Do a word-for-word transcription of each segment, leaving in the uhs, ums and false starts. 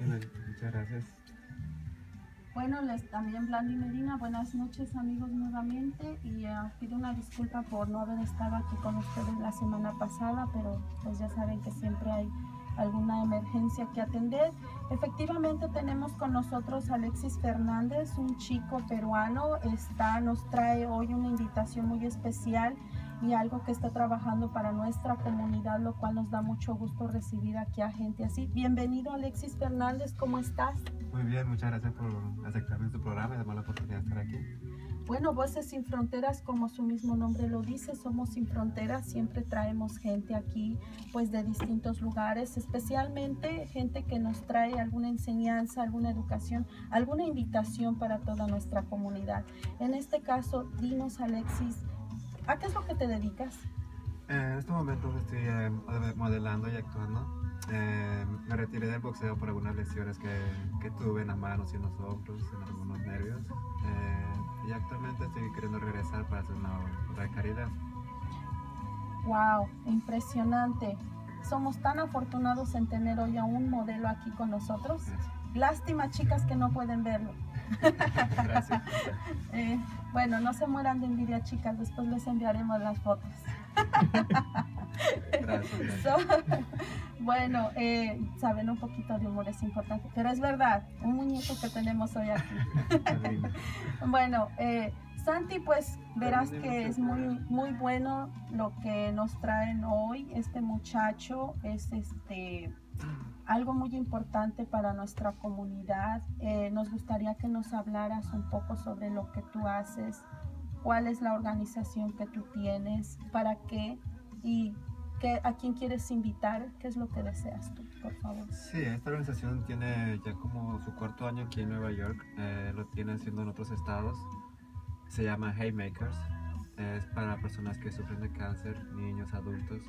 Muchas gracias. Bueno, les también Blandy Medina, buenas noches amigos nuevamente y uh, pido una disculpa por no haber estado aquí con ustedes la semana pasada, pero pues ya saben que siempre hay alguna emergencia que atender. Efectivamente tenemos con nosotros a Alexis Fernández, un chico peruano, está, nos trae hoy una invitación muy especial y algo que está trabajando para nuestra comunidad, lo cual nos da mucho gusto recibir aquí a gente así. Bienvenido Alexis Fernández, ¿cómo estás? Muy bien, muchas gracias por aceptarme en tu programa y darme la oportunidad de estar aquí. Bueno, Voces Sin Fronteras, como su mismo nombre lo dice, somos sin fronteras, siempre traemos gente aquí pues de distintos lugares, especialmente gente que nos trae alguna enseñanza, alguna educación, alguna invitación para toda nuestra comunidad. En este caso, dinos Alexis, ¿a qué es lo que te dedicas? En este momento estoy eh, modelando y actuando. Eh, me retiré del boxeo por algunas lesiones que, que tuve en las manos y en los hombros, en algunos nervios. Eh, y actualmente estoy queriendo regresar para hacer una obra de caridad. ¡Wow! Impresionante. Somos tan afortunados en tener hoy a un modelo aquí con nosotros. Gracias. Lástima, chicas, que no pueden verlo. Gracias. eh, bueno, no se mueran de envidia, chicas. Después les enviaremos las fotos. Gracias, gracias. So, bueno, eh, saben, un poquito de humor es importante, pero es verdad, un muñeco que tenemos hoy aquí. Bueno, eh, Santi, pues verás que es muy, muy bueno lo que nos traen hoy. Este muchacho es este algo muy importante para nuestra comunidad. Eh, nos gustaría que nos hablaras un poco sobre lo que tú haces, cuál es la organización que tú tienes, para qué y qué, a quién quieres invitar, qué es lo que deseas tú, por favor. Sí, esta organización tiene ya como su cuarto año aquí en Nueva York, eh, lo tiene haciendo en otros estados. Se llama Haymakers, es para personas que sufren de cáncer, niños, adultos,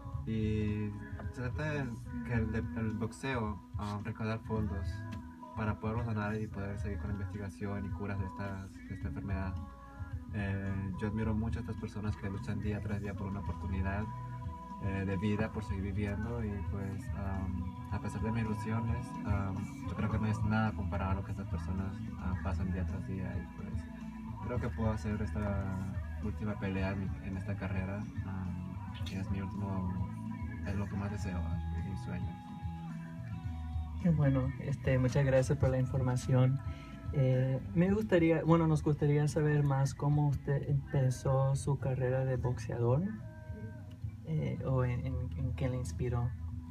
y se trata de que el, el boxeo um, recaudar fondos para poderlos donar y poder seguir con la investigación y curas de, estas, de esta enfermedad. Eh, yo admiro mucho a estas personas que luchan día tras día por una oportunidad eh, de vida, por seguir viviendo, y pues um, a pesar de mis ilusiones, um, yo creo que no es nada comparado a lo que estas personas uh, pasan día tras día, y pues creo que puedo hacer esta última pelea en, en esta carrera, um, que es mi último, es lo que más deseo, es mi sueño. Qué bueno, este, muchas gracias por la información. Eh, me gustaría, bueno, nos gustaría saber más cómo usted empezó su carrera de boxeador eh, o en, en, en qué le inspiró.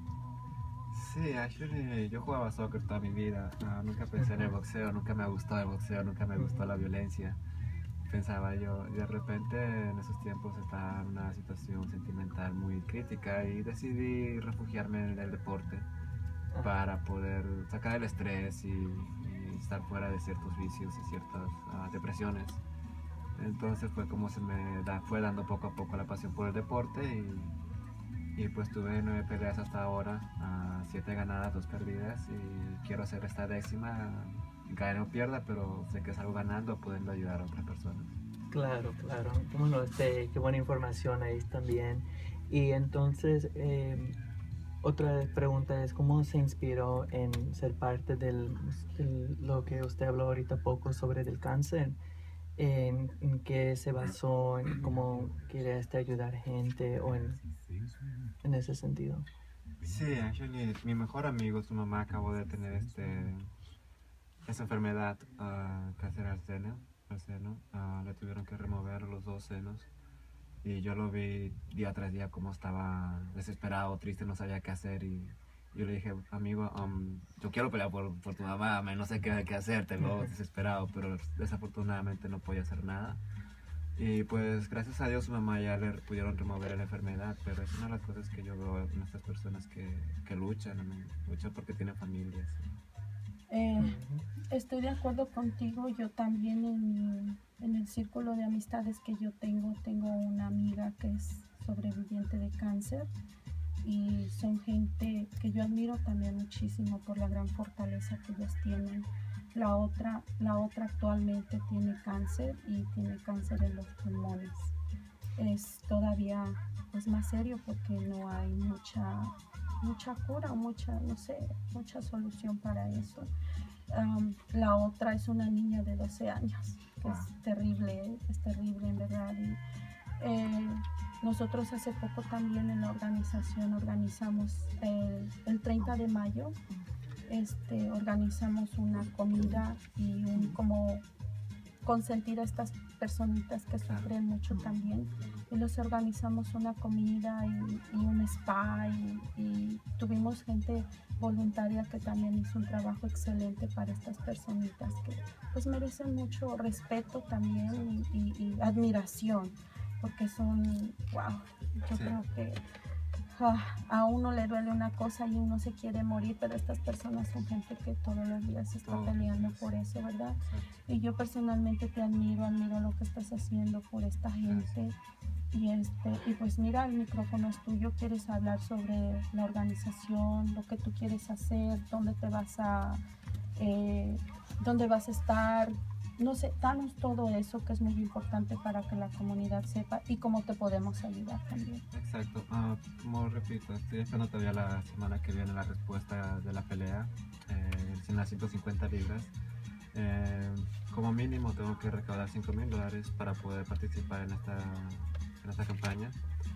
Sí, actually, yo jugaba soccer toda mi vida, uh, nunca pensé en el boxeo, nunca me gustó el boxeo, nunca me gustó la violencia. Pensaba yo, y de repente en esos tiempos estaba en una situación sentimental muy crítica y decidí refugiarme en el deporte para poder sacar el estrés y, y estar fuera de ciertos vicios y ciertas uh, depresiones. Entonces fue como se me da, fue dando poco a poco la pasión por el deporte, y, y pues tuve nueve peleas hasta ahora, uh, siete ganadas, dos perdidas, y quiero hacer esta décima, gane o pierda, pero sé que salgo ganando, pudiendo ayudar a otras personas. Claro, claro. Bueno, este, qué buena información ahí también. Y entonces, eh, otra pregunta es, ¿cómo se inspiró en ser parte de lo que usted habló ahorita poco sobre el cáncer? ¿En, en qué se basó? ¿En cómo quiere este ayudar gente o en, en ese sentido? Sí, actually, mi mejor amigo, su mamá acabó de tener este, esa enfermedad, uh, cáncer al seno, al seno. Uh, le tuvieron que remover los dos senos. Y yo lo vi día tras día como estaba desesperado, triste, no sabía qué hacer, y yo le dije, amigo, um, yo quiero pelear por, por tu mamá, no sé qué, qué hacer, te lo desesperado, pero desafortunadamente no podía hacer nada. Y pues gracias a Dios su mamá ya le pudieron remover la enfermedad, pero es una de las cosas que yo veo en estas personas que, que luchan, ¿no? Luchan porque tienen familias. Eh, estoy de acuerdo contigo, yo también en, en el círculo de amistades que yo tengo, tengo una amiga que es sobreviviente de cáncer y son gente que yo admiro también muchísimo por la gran fortaleza que ellas tienen. La otra, la otra actualmente tiene cáncer y tiene cáncer en los pulmones. Es todavía pues, más serio porque no hay mucha mucha cura, mucha, no sé, mucha solución para eso. Um, la otra es una niña de doce años, que Wow. es terrible, es terrible en verdad. Y, eh, nosotros hace poco también en la organización organizamos el, el treinta de mayo, este, organizamos una comida y un como consentir a estas personitas que sufren mucho también. Y los organizamos una comida y, y un spa y, y tuvimos gente voluntaria que también hizo un trabajo excelente para estas personitas que pues merecen mucho respeto también y, y, y admiración, porque son, wow, yo Sí. creo que ah, a uno le duele una cosa y uno se quiere morir, pero estas personas son gente que todos los días está Todos los peleando días. por eso, ¿verdad? Exacto. Y yo personalmente te admiro, admiro lo que estás haciendo por esta gente. Y, este, y pues mira, el micrófono es tuyo, quieres hablar sobre la organización, lo que tú quieres hacer, dónde te vas a, eh, dónde vas a estar, no sé, danos todo eso que es muy importante para que la comunidad sepa y cómo te podemos ayudar también. Exacto. Ah, como repito, estoy esperando todavía la semana que viene la respuesta de la pelea eh, en las ciento cincuenta libras. Eh, como mínimo tengo que recaudar cinco mil dólares para poder participar en esta, en esta campaña.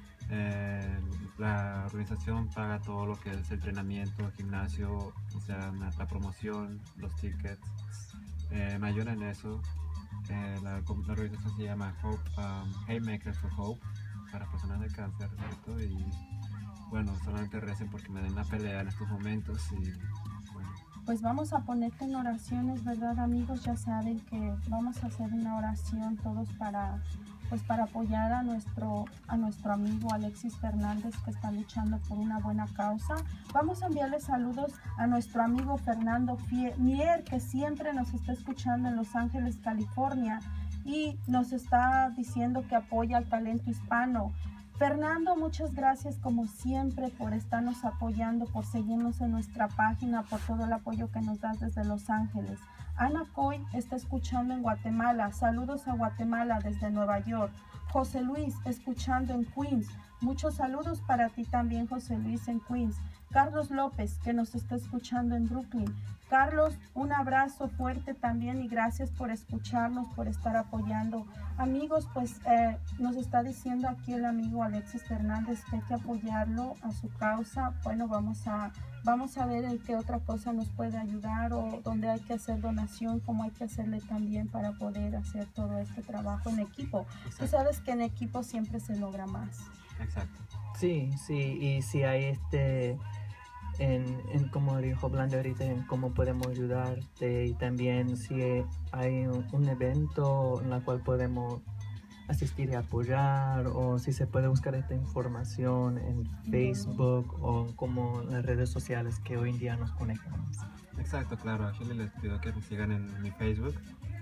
Eh, la organización paga todo lo que es el entrenamiento, el gimnasio, o sea, la, la promoción, los tickets. Eh, me ayudan en eso. Eh, la, la organización se llama Hope, um, Haymakers for Hope, para personas de cáncer, ¿cierto? Y bueno, solamente recen porque me den la pelea en estos momentos y bueno. Pues vamos a ponerte en oraciones, ¿verdad, amigos? Ya saben que vamos a hacer una oración todos para, pues para apoyar a nuestro, a nuestro amigo Alexis Fernández, que está luchando por una buena causa. Vamos a enviarle saludos a nuestro amigo Fernando Fie- Mier, que siempre nos está escuchando en Los Ángeles, California, y nos está diciendo que apoya al talento hispano. Fernando, muchas gracias como siempre por estarnos apoyando, por seguirnos en nuestra página, por todo el apoyo que nos das desde Los Ángeles. Ana Coy está escuchando en Guatemala. Saludos a Guatemala desde Nueva York. José Luis, escuchando en Queens. Muchos saludos para ti también, José Luis, en Queens. Carlos López, que nos está escuchando en Brooklyn. Carlos, un abrazo fuerte también y gracias por escucharnos, por estar apoyando. Amigos, pues eh, nos está diciendo aquí el amigo Alexis Fernández que hay que apoyarlo a su causa. Bueno, vamos a, vamos a ver en qué otra cosa nos puede ayudar o dónde hay que hacer donación, cómo hay que hacerle también para poder hacer todo este trabajo en equipo. Exacto. Tú sabes que en equipo siempre se logra más. Exacto. Sí, sí, y si hay este, en, en como dijo Blanda ahorita, en cómo podemos ayudarte y también si hay un, un evento en la cual podemos asistir y apoyar o si se puede buscar esta información en Facebook o como las redes sociales que hoy en día nos conectamos. Exacto, claro. Actually les pido que me sigan en mi Facebook,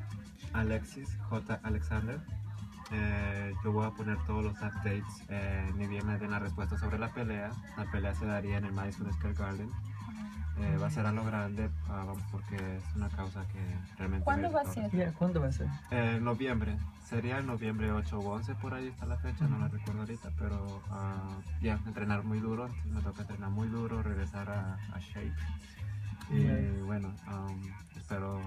Alexis J. Alexander. Eh, yo voy a poner todos los updates, eh, ni bien me den la respuesta sobre la pelea. La pelea se daría en el Madison Square Garden. Eh, va a ser a lo grande, ah, vamos, porque es una causa que realmente... ¿Cuándo merece va a todo ser? Yeah, ¿cuándo va a ser? Eh, en noviembre, sería en noviembre ocho o once, por ahí está la fecha, no la recuerdo ahorita, pero ah, ya, entrenar muy duro, entonces me toca entrenar muy duro, regresar a, a shape. Y Right. bueno, um, espero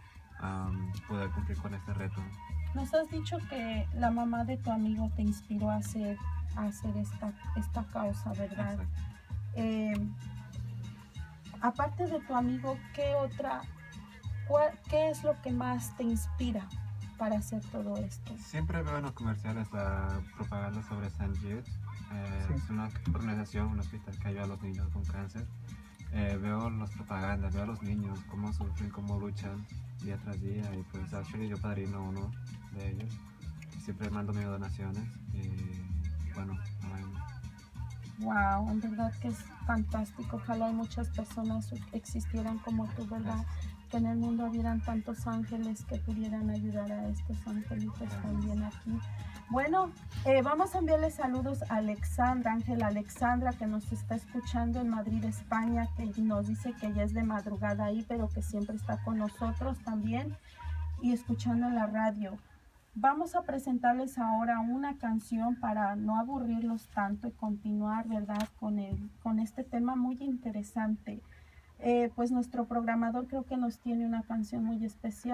um, poder cumplir con este reto. Nos has dicho que la mamá de tu amigo te inspiró a hacer, a hacer esta, esta causa, ¿verdad? Exacto. Eh, aparte de tu amigo, ¿qué otra, cuál- qué es lo que más te inspira para hacer todo esto? Siempre veo en los comerciales la propaganda sobre Saint Jude. Eh, Sí. Es una organización, un hospital que ayuda a los niños con cáncer. Eh, veo las propagandas, veo a los niños, cómo sufren, cómo luchan día tras día. Y pues, actually, yo padrino uno de ellos. Siempre mando mis donaciones. Y bueno, um, Wow, en verdad que es fantástico. Ojalá y muchas personas existieran como tú, ¿verdad? Que en el mundo hubieran tantos ángeles que pudieran ayudar a estos angelitos también aquí. Bueno, eh, vamos a enviarle saludos a Alexandra, Ángela Alexandra, que nos está escuchando en Madrid, España, que nos dice que ya es de madrugada ahí, pero que siempre está con nosotros también y escuchando en la radio. vamos a presentarles ahora una canción para no aburrirlos tanto y continuar, ¿verdad?, con, el, con este tema muy interesante. Eh, pues nuestro programador creo que nos tiene una canción muy especial.